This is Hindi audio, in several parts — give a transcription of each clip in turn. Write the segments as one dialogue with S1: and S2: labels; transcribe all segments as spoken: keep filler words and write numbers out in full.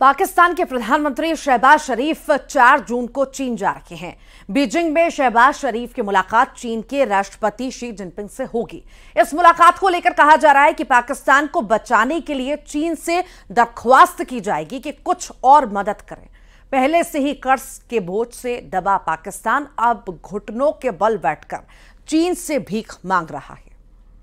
S1: पाकिस्तान के प्रधानमंत्री शहबाज शरीफ चार जून को चीन जा रहे हैं। बीजिंग में शहबाज शरीफ की मुलाकात चीन के राष्ट्रपति शी जिनपिंग से होगी। इस मुलाकात को लेकर कहा जा रहा है कि पाकिस्तान को बचाने के लिए चीन से दरख्वास्त की जाएगी कि कुछ और मदद करें। पहले से ही कर्ज के बोझ से दबा पाकिस्तान अब घुटनों के बल बैठकर चीन से भीख मांग रहा है।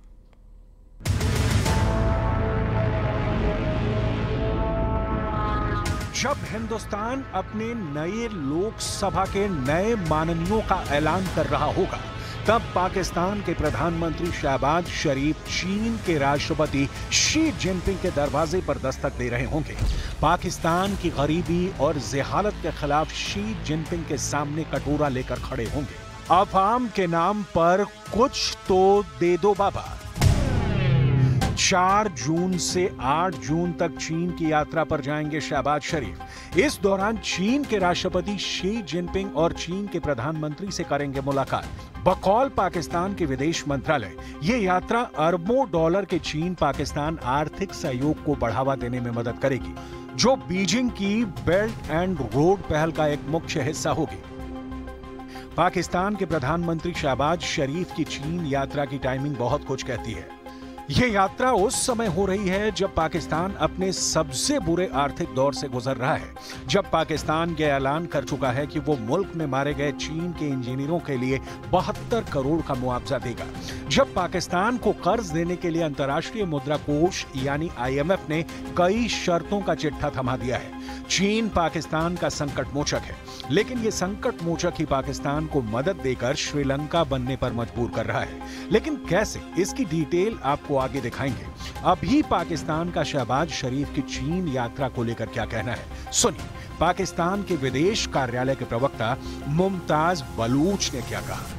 S2: जब हिंदुस्तान अपने नए लोकसभा के नए माननीयों का ऐलान कर रहा होगा, तब पाकिस्तान के प्रधानमंत्री शहबाज शरीफ चीन के राष्ट्रपति शी जिनपिंग के दरवाजे पर दस्तक दे रहे होंगे। पाकिस्तान की गरीबी और जहालत के खिलाफ शी जिनपिंग के सामने कटोरा लेकर खड़े होंगे। अवाम के नाम पर कुछ तो दे दो बाबा। चार जून से आठ जून तक चीन की यात्रा पर जाएंगे शहबाज शरीफ। इस दौरान चीन के राष्ट्रपति शी जिनपिंग और चीन के प्रधानमंत्री से करेंगे मुलाकात। बकौल पाकिस्तान के विदेश मंत्रालय, ये यात्रा अरबों डॉलर के चीन पाकिस्तान आर्थिक सहयोग को बढ़ावा देने में मदद करेगी, जो बीजिंग की बेल्ट एंड रोड पहल का एक मुख्य हिस्सा होगी। पाकिस्तान के प्रधानमंत्री शहबाज शरीफ की चीन यात्रा की टाइमिंग बहुत कुछ कहती है। यह यात्रा उस समय हो रही है जब पाकिस्तान अपने सबसे बुरे आर्थिक दौर से गुजर रहा है, जब पाकिस्तान ये ऐलान कर चुका है कि वो मुल्क में मारे गए चीन के इंजीनियरों के लिए बहत्तर करोड़ का मुआवजा देगा, जब पाकिस्तान को कर्ज देने के लिए अंतर्राष्ट्रीय मुद्रा कोष यानी आई एम एफ ने कई शर्तों का चिट्ठा थमा दिया है। चीन पाकिस्तान का संकट मोचक है, लेकिन ये संकट मोचक ही पाकिस्तान को मदद देकर श्रीलंका बनने पर मजबूर कर रहा है। लेकिन कैसे, इसकी डिटेल आपको आगे दिखाएंगे। अभी पाकिस्तान का शहबाज शरीफ की चीन यात्रा को लेकर क्या कहना है, सुनिए पाकिस्तान के विदेश कार्यालय के प्रवक्ता मुमताज बलूच ने क्या कहा।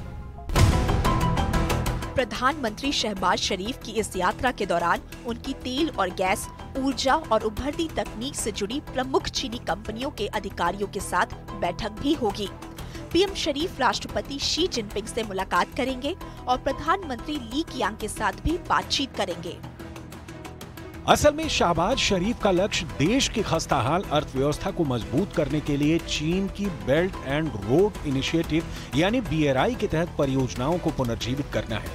S3: प्रधानमंत्री शहबाज शरीफ की इस यात्रा के दौरान उनकी तेल और गैस, ऊर्जा और उभरती तकनीक से जुड़ी प्रमुख चीनी कंपनियों के अधिकारियों के साथ बैठक भी होगी। पीएम शरीफ राष्ट्रपति शी जिनपिंग से मुलाकात करेंगे और प्रधानमंत्री ली कियांग के साथ भी बातचीत करेंगे।
S2: असल में शहबाज शरीफ का लक्ष्य देश की खस्ताहाल अर्थव्यवस्था को मजबूत करने के लिए चीन की बेल्ट एंड रोड इनिशिएटिव यानी बी आर आई के तहत परियोजनाओं को पुनर्जीवित करना है।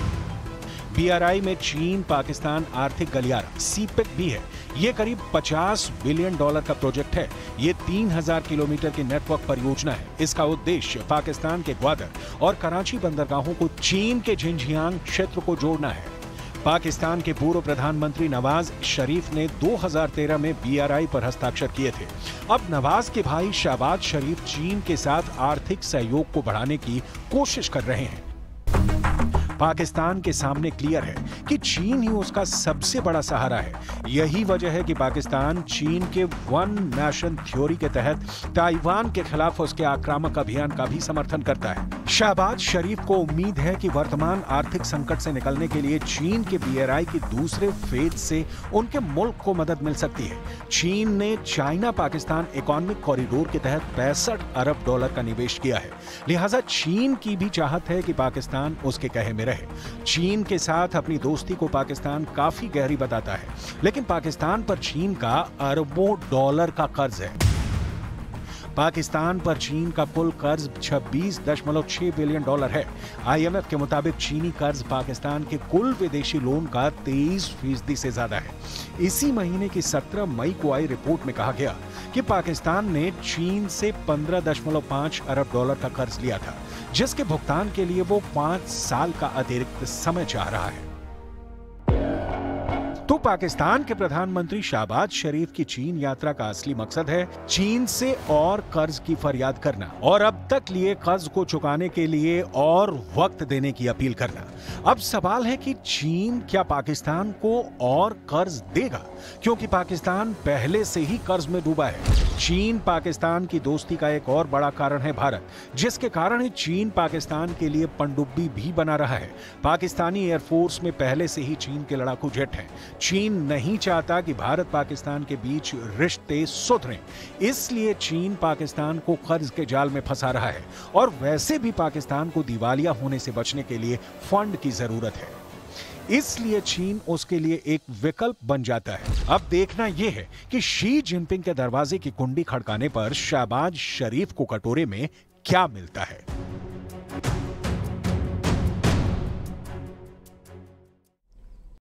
S2: बी आर आई में चीन पाकिस्तान आर्थिक गलियारा सीपेक भी है। ये करीब पचास बिलियन डॉलर का प्रोजेक्ट है। ये तीन हज़ार किलोमीटर की नेटवर्क परियोजना है। इसका उद्देश्य पाकिस्तान के ग्वादर और कराची बंदरगाहों को चीन के झिंझियांग क्षेत्र को जोड़ना है। पाकिस्तान के पूर्व प्रधानमंत्री नवाज शरीफ ने दो हज़ार तेरह में बी आर आई पर हस्ताक्षर किए थे। अब नवाज के भाई शहबाज शरीफ चीन के साथ आर्थिक सहयोग को बढ़ाने की कोशिश कर रहे हैं। पाकिस्तान के सामने क्लियर है कि चीन ही उसका सबसे बड़ा सहारा है। यही वजह है कि पाकिस्तान चीन के वन नेशन थ्योरी के तहत ताइवान के खिलाफ उसके आक्रामक अभियान का भी समर्थन करता है। शहबाज शरीफ को उम्मीद है कि वर्तमान आर्थिक संकट से निकलने के लिए चीन के बी आर आई की दूसरे फेज से उनके मुल्क को मदद मिल सकती है। चीन ने चाइना पाकिस्तान इकोनॉमिक कॉरिडोर के तहत पैंसठ अरब डॉलर का निवेश किया है, लिहाजा चीन की भी चाहत है कि पाकिस्तान उसके कहे में रहे। चीन के साथ अपनी दोस्ती को पाकिस्तान काफी गहरी बताता है, लेकिन पाकिस्तान पर चीन का अरबों डॉलर का कर्ज है। पाकिस्तान पर चीन का कुल कर्ज छब्बीस दशमलव छह बिलियन डॉलर है। आई एम एफ के मुताबिक चीनी कर्ज पाकिस्तान के कुल विदेशी लोन का तेईस फीसदी से ज्यादा है। इसी महीने की सत्रह मई को आई रिपोर्ट में कहा गया कि पाकिस्तान ने चीन से पंद्रह दशमलव पाँच अरब डॉलर का कर्ज लिया था, जिसके भुगतान के लिए वो पांच साल का अतिरिक्त समय चाह रहा है। तो पाकिस्तान के प्रधानमंत्री शहबाज शरीफ की चीन यात्रा का असली मकसद है चीन से और कर्ज की फरियाद करना और अब तक लिए कर्ज को चुकाने के लिए और वक्त देने की अपील करना। अब सवाल है कि चीन क्या पाकिस्तान को और कर्ज देगा, क्योंकि पाकिस्तान पहले से ही कर्ज में डूबा है। चीन पाकिस्तान की दोस्ती का एक और बड़ा कारण है भारत, जिसके कारण चीन पाकिस्तान के लिए पनडुब्बी भी बना रहा है। पाकिस्तानी एयरफोर्स में पहले से ही चीन के लड़ाकू जेट हैं। चीन नहीं चाहता कि भारत पाकिस्तान के बीच रिश्ते सुधरें, इसलिए चीन पाकिस्तान को कर्ज के जाल में फंसा रहा है और वैसे भी पाकिस्तान को दिवालिया होने से बचने के लिए फंड की जरूरत है। इसलिए चीन उसके लिए एक विकल्प बन जाता है। अब देखना यह है कि शी जिनपिंग के दरवाजे की कुंडी खड़काने पर शहबाज शरीफ को कटोरे में क्या मिलता है।